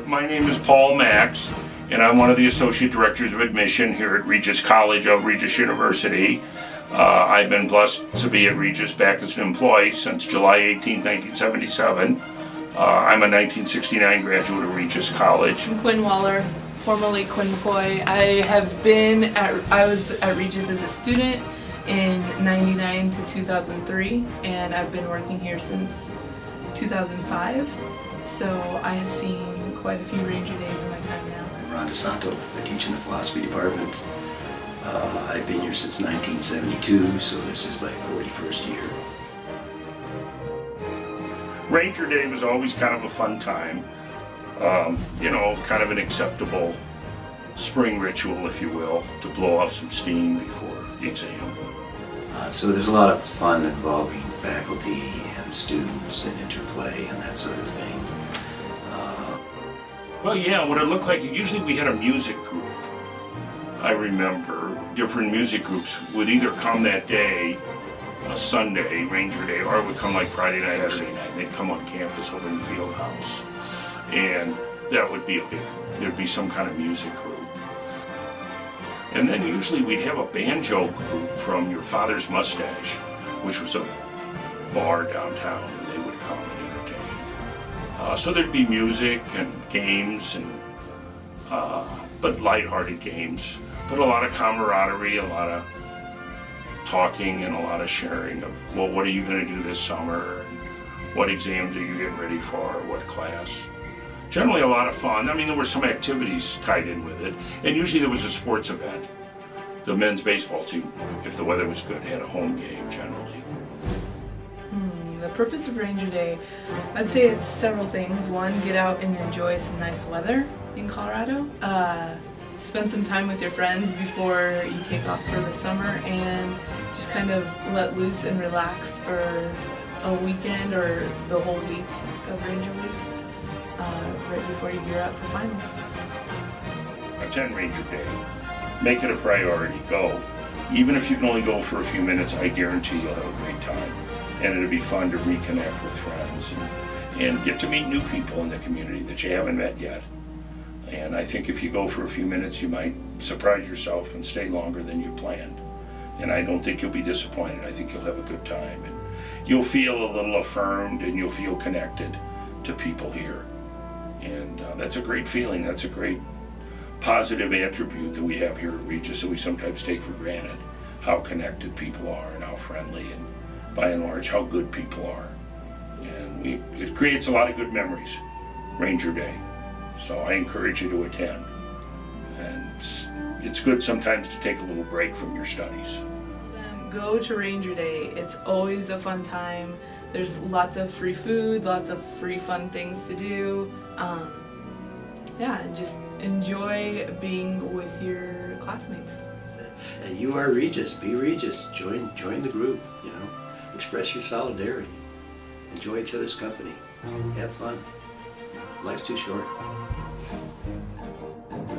My name is Paul Max, and I'm one of the Associate Directors of Admission here at Regis College of Regis University. I've been blessed to be at Regis back as an employee since July 18, 1977. I'm a 1969 graduate of Regis College. I'm Quinn Waller, formerly Quinn McCoy. I was at Regis as a student in '99 to 2003, and I've been working here since 2005. So I have seen quite a few Ranger days in my time now. I'm DiSanto. I teach in the philosophy department. I've been here since 1972, so this is my 41st year. Ranger Day was always kind of a fun time. You know, kind of an acceptable spring ritual, if you will, to blow off some steam before the exam. So there's a lot of fun involving faculty and students and interplay and that sort of thing. Well, yeah, what it looked like, usually we had a music group. I remember different music groups would either come that day, a Sunday, Ranger Day, or it would come like Friday night or Saturday night. They'd come on campus over in the field house. And that would be there'd be some kind of music group. And then usually we'd have a banjo group from Your Father's Mustache, which was a bar downtown, and they would come and entertain. So there'd be music and games, and but lighthearted games, but a lot of camaraderie, a lot of talking, and a lot of sharing of, well, what are you going to do this summer? What exams are you getting ready for? What class? Generally a lot of fun. I mean, there were some activities tied in with it, and usually there was a sports event. The men's baseball team, if the weather was good, had a home game generally. The purpose of Ranger Day, I'd say it's several things. One, get out and enjoy some nice weather in Colorado. Spend some time with your friends before you take off for the summer, and just kind of let loose and relax for a weekend or the whole week of Ranger Week, right before you gear up for finals. Attend Ranger Day. Make it a priority. Go. Even if you can only go for a few minutes, I guarantee you'll have a great time. And it'll be fun to reconnect with friends and get to meet new people in the community that you haven't met yet. And I think if you go for a few minutes, you might surprise yourself and stay longer than you planned. And I don't think you'll be disappointed. I think you'll have a good time. And you'll feel a little affirmed, and you'll feel connected to people here. And that's a great feeling. That's a great positive attribute that we have here at Regis that we sometimes take for granted. How connected people are and how friendly, and by and large how good people are. And it creates a lot of good memories, Ranger Day. So I encourage you to attend. And it's good sometimes to take a little break from your studies. Go to Ranger Day. It's always a fun time. There's lots of free food, lots of free fun things to do. Yeah, and just enjoy being with your classmates. And you are Regis. Be Regis. Join the group. You know, express your solidarity. Enjoy each other's company. Have fun. Life's too short.